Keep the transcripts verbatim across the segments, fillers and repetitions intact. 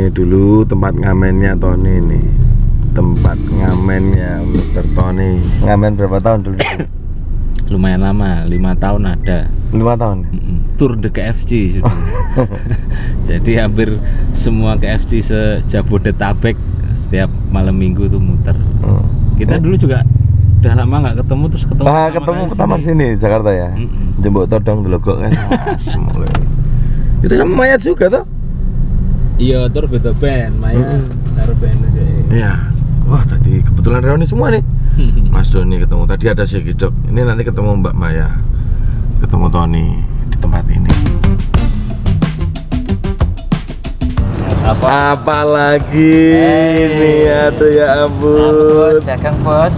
Ini dulu tempat ngamennya Tony nih. Tempat ngamennya mister Tony. Ngamen berapa tahun dulu? Lumayan lama, lima tahun ada. Lima tahun? Mm-mm. Tour de K F C sudah. Jadi hampir semua K F C se-Jabodetabek setiap malam minggu tuh muter. Hmm. Kita dulu juga udah lama nggak ketemu, terus ketemu Ah, ketemu pertama sini Jakarta ya. Mm-mm. Jembok Todong Delogok kan. Semua. Itu sama Mayat juga tuh? Iya, tur beda band, Maya Hmm. taruh band aja. Iya. Wah, tadi kebetulan reuni semua nih. Mas Doni ketemu, tadi ada si Gidok. Ini nanti ketemu Mbak Maya, ketemu Tony di tempat ini. Apa? Apalagi Hey. ini aduh ya ampun. Bos, dagang bos.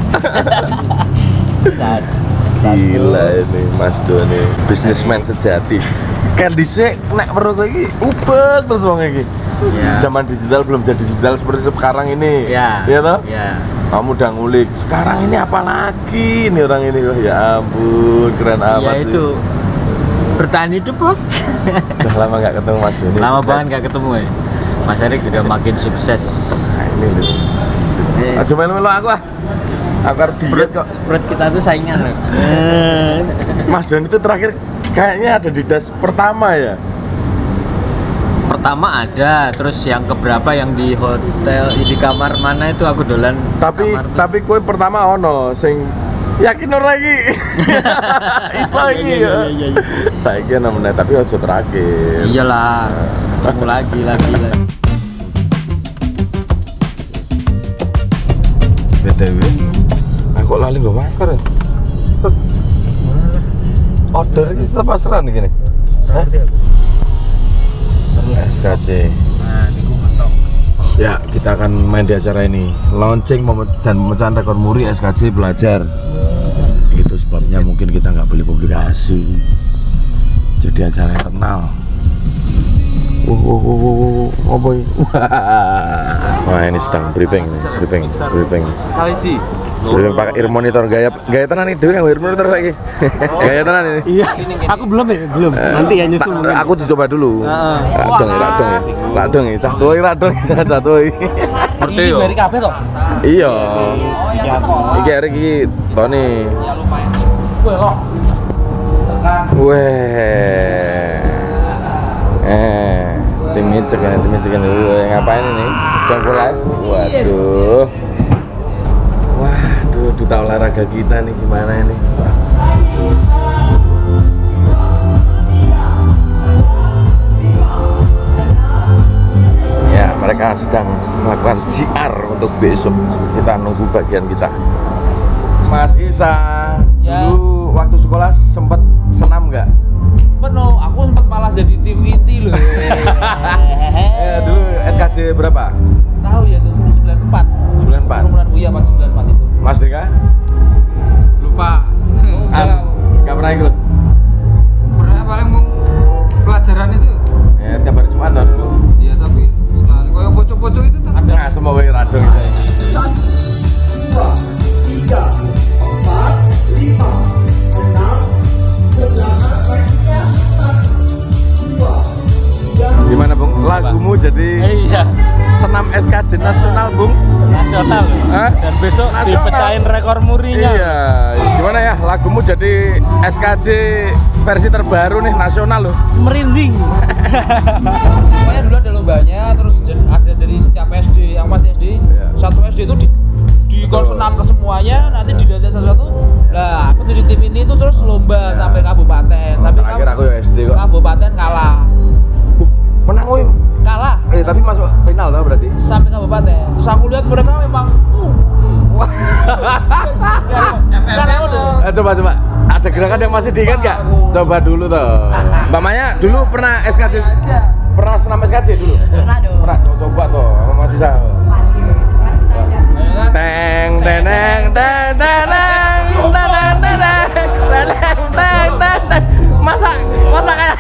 Sat- Gila ini Mas Doni, bisnismen sejati. Kan dhisik nek perut lagi ubek terus wong iki. Ya. Zaman digital belum jadi digital seperti sekarang ini. Ya. Iya toh? Ya. Kamu udah ngulik. Sekarang ini apa lagi ini orang ini? Wah, ya ampun, keren amat Ya sih. itu bertahan hidup bos. Udah lama nggak ketemu Mas Doni. Lama sukses. banget nggak ketemu ya. Mas Erik juga makin sukses. Nah, ini loh. Eh, Aja melu-melu aku ah. Aku harus diet kok. perut kita tuh saingan loh. Mas Doni itu terakhir kayaknya ada di das pertama ya. Pertama ada, terus yang keberapa yang di hotel di kamar mana itu aku dolan. Tapi kamar tuh. tapi kue pertama ono sing yakin ora iki. Iso iki ya. Iya, iya, iya. Saiki namanya tapi aja terakhir. Iyalah, ketemu lagi lagi lagi. B T W. Aku lali nggo masker ya. Order iki tetep pasaran iki nih. Hah? S K C. Nah, niku mentok. Ya, kita akan main di acara ini. Launching mem- dan pemecahan rekor muri S K C belajar. Itu sebabnya mungkin kita nggak boleh publikasi. Jadi acara internal. Wow, wow, wow, wow, wow, apa ini? Wah, ini sedang briefing, nih. briefing, briefing. Saliji. Briefing pakai ear monitor gaya, gaya tenan nih, dulu yang ear monitor lagi. Gaya tenan ini. Iya, aku belum ya, belum. Nanti ya nyusul mungkin. Aku dicoba dulu. Heeh. Radong ya, radong ya, radong ya, cah tuh, radong, cah tuh. Ngerti yo. Dari kafe toh? Iya. Iki hari iki Tony. Weh. Eh, tim ngecek ini, tim ngecek ini. Ngapain ini? Don't for life. Waduh. Waduh, duta olahraga kita nih gimana ini? Ya, mereka sedang melakukan G R untuk besok. Kita nunggu bagian kita. Mas Isa, Ya. dulu waktu sekolah sempat senam nggak? Penuh, aku sempat malah jadi tim inti loh. Eh, dulu S K C berapa? Tahu ya tuh, sembilan puluh empat. sembilan puluh empat. Umuran Uya pas sembilan puluh empat itu. Mas Deka? Lupa. As, nggak pernah ikut? Pernah paling mau pelajaran itu. Ya, tiap hari Jumat lah dulu. Iya, tapi selalu kayak pocok-pocok itu tuh. Ada nggak semua woi radong itu? Gimana Bung? Lagumu jadi Iya, senam S K C nasional Bung? nasional. Hah? Dan besok Nasional. dipecahin rekor murinya. Iya, gimana ya lagumu jadi S K C versi terbaru nih nasional loh. Merinding. Pokoknya dulu ada lombanya, terus jen- ada dari setiap S D yang masih S D, Iya. satu S D itu di di senam ke semuanya, nanti dilihat satu-satu. Lah, aku jadi tim ini itu terus lomba sampai kabupaten, Oh, sampai terakhir kab- aku ya S D kok. kabupaten kalah, Menang woy. kalah Eh tapi masuk final tau berarti. sampai kabupaten. Terus aku lihat mereka memang, uh, karena aku udah Eh, coba coba. Ada gerakan yang masih diingat nggak? Coba dulu toh. Mbak Maya dulu pernah S K C? Pernah senam S K C dulu? Pernah dong. Pernah. Coba, coba toh. Sama masih saya. Masih saja. Teng teneng teng teneng teneng teneng teneng teng teng teng. Masa masa kayak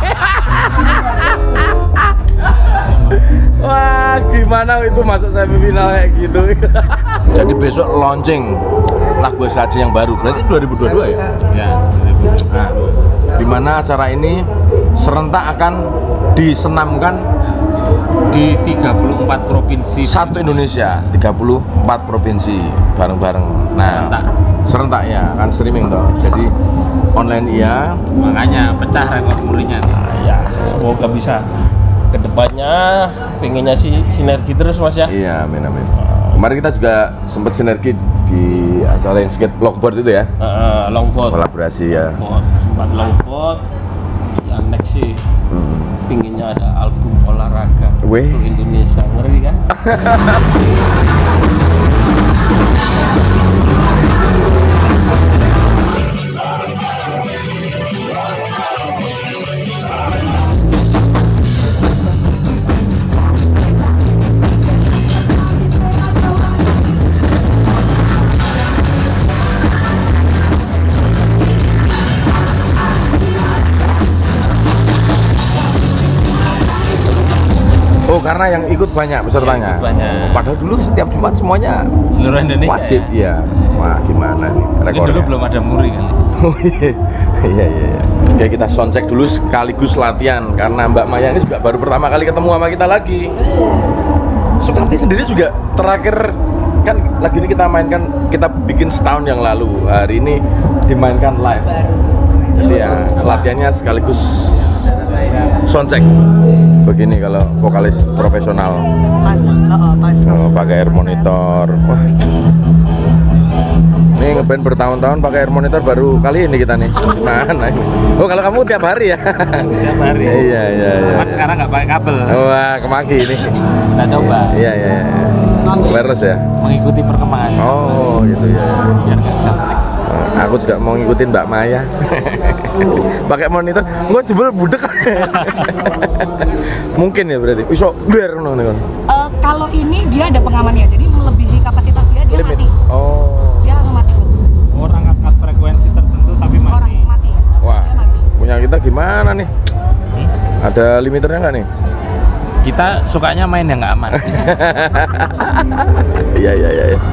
wah gimana itu masuk semifinal kayak gitu. Jadi besok launching lagu S K C yang baru berarti dua ribu dua puluh dua ya? Ya. Nah, di mana acara ini serentak akan disenamkan di tiga puluh empat provinsi. Satu Indonesia, tiga puluh empat provinsi bareng-bareng. Nah, Serentak. serentak ya, kan streaming toh. Jadi online iya. Makanya pecah rekor murinya. Ya, semoga bisa kedepannya. Pengennya sih sinergi terus mas ya. Iya, amin amin. Kemarin kita juga sempat sinergi di acara yang skate longboard itu ya. Uh, longboard. Kolaborasi ya. Longboard. Sempat longboard. Yang next sih Hmm. pinginnya ada album olahraga Weh. untuk Indonesia, ngeri kan? Oh, karena yang ikut banyak pesertanya. Yang ikut banyak. Padahal dulu setiap Jumat semuanya Seluruh Indonesia wajib, ya. iya. Wah, gimana nih Mungkin rekornya? dulu belum ada muri kan. Oh iya, iya, iya. iya. Oke, kita soundcheck dulu sekaligus latihan karena Mbak Maya ini juga baru pertama kali ketemu sama kita lagi. Sukarti sendiri juga terakhir kan lagi ini kita mainkan, kita bikin setahun yang lalu. Hari ini dimainkan live. Jadi ya latihannya sekaligus soundcheck. Begini kalau vokalis profesional. Mas, oh, mas. Oh, pakai air monitor. Wah. Ini ngeband bertahun-tahun pakai air monitor baru kali ini kita nih. Mana ini? Oh, kalau kamu tiap hari ya? Tiap hari. Iya, iya, iya. Cuman sekarang nggak pakai kabel. Wah, kemaki ini. Kita coba Iya, iya, iya. Wireless ya? mengikuti perkembangan. Oh, gitu ya. Biar nggak gaptek. Oh, aku juga mau ngikutin Mbak Maya. Pakai monitor, gua jebol budek. Mungkin ya berarti. Iso biar ngono nih kan. Eh, kalau ini dia ada pengamannya, jadi melebihi kapasitas dia, dia Limit. mati. Oh. Dia langsung mati. Orang angkat frekuensi tertentu tapi Orang mati. Wah, Dia mati. punya kita gimana nih? Ada limiternya nggak nih? Kita sukanya main yang nggak aman. Iya, iya, iya. iya.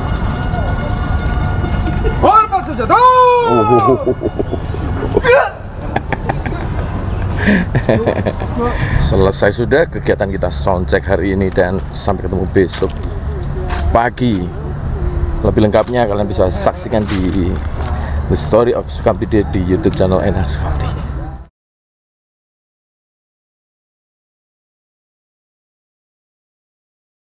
Selesai sudah kegiatan kita soundcheck hari ini dan sampai ketemu besok pagi. Lebih lengkapnya kalian bisa saksikan di The Story of Sukamti di YouTube channel Enak Sukamti.